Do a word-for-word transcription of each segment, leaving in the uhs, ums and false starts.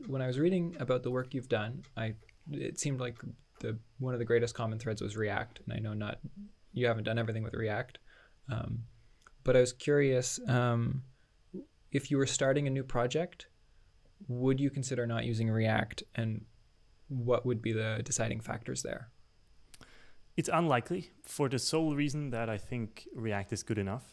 when I was reading about the work you've done, I it seemed like the one of the greatest common threads was React, and I know not you haven't done everything with React, um, but I was curious um, if you were starting a new project, would you consider not using React, and what would be the deciding factors there? It's unlikely for the sole reason that I think React is good enough.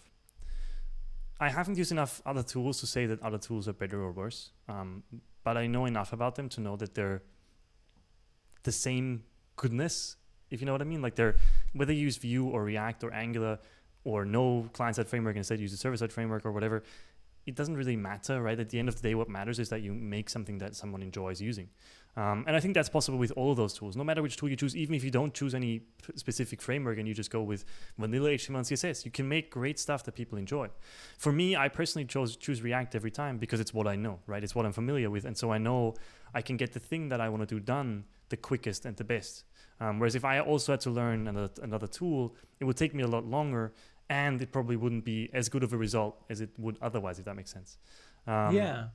I haven't used enough other tools to say that other tools are better or worse, um, but I know enough about them to know that they're the same goodness, if you know what I mean. Like they're, whether you use Vue or React or Angular or no client-side framework and instead use a server-side framework or whatever, it doesn't really matter, right? At the end of the day, what matters is that you make something that someone enjoys using. Um, and I think that's possible with all of those tools, no matter which tool you choose. Even if you don't choose any specific framework and you just go with vanilla H T M L and C S S, you can make great stuff that people enjoy. For me, I personally chose choose React every time because it's what I know, right? It's what I'm familiar with. And so I know I can get the thing that I want to do done the quickest and the best. Um, whereas if I also had to learn another, another tool, it would take me a lot longer, and it probably wouldn't be as good of a result as it would otherwise, if that makes sense. Um, yeah.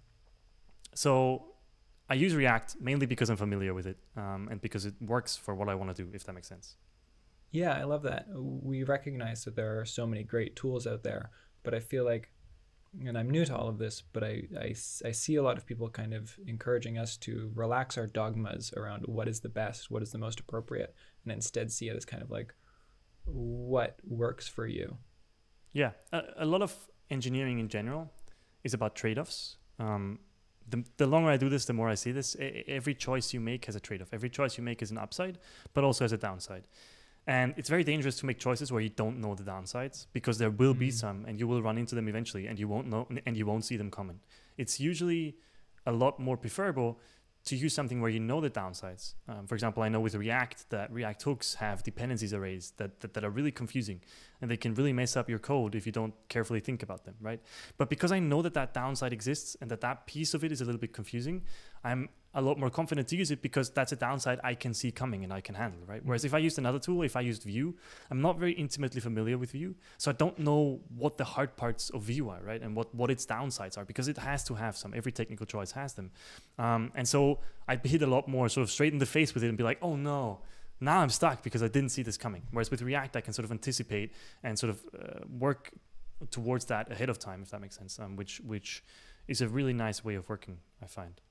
So I use React mainly because I'm familiar with it, um, and because it works for what I want to do, if that makes sense. Yeah, I love that. We recognize that there are so many great tools out there, but I feel like, and I'm new to all of this, but I, I, I see a lot of people kind of encouraging us to relax our dogmas around what is the best, what is the most appropriate, and instead see it as kind of like, what works for you. Yeah, a, a lot of engineering in general is about trade-offs. Um, the, the longer I do this, the more I see this. A, every choice you make has a trade-off. Every choice you make is an upside, but also has a downside. And it's very dangerous to make choices where you don't know the downsides, because there will be some, and you will run into them eventually, and you won't know, and you won't see them coming. It's usually a lot more preferable to use something where you know the downsides. Um, for example, I know with React that React hooks have dependencies arrays that, that, that are really confusing, and they can really mess up your code if you don't carefully think about them, right? But because I know that that downside exists and that that piece of it is a little bit confusing, I'm a lot more confident to use it because that's a downside I can see coming and I can handle, right? Whereas if I used another tool, if I used Vue, I'm not very intimately familiar with Vue, so I don't know what the hard parts of Vue are, right? And what, what its downsides are, because it has to have some. Every technical choice has them. Um, and so I'd hit a lot more sort of straight in the face with it and be like, oh no, now I'm stuck because I didn't see this coming. Whereas with React, I can sort of anticipate and sort of uh, work towards that ahead of time, if that makes sense, um, which, which is a really nice way of working, I find.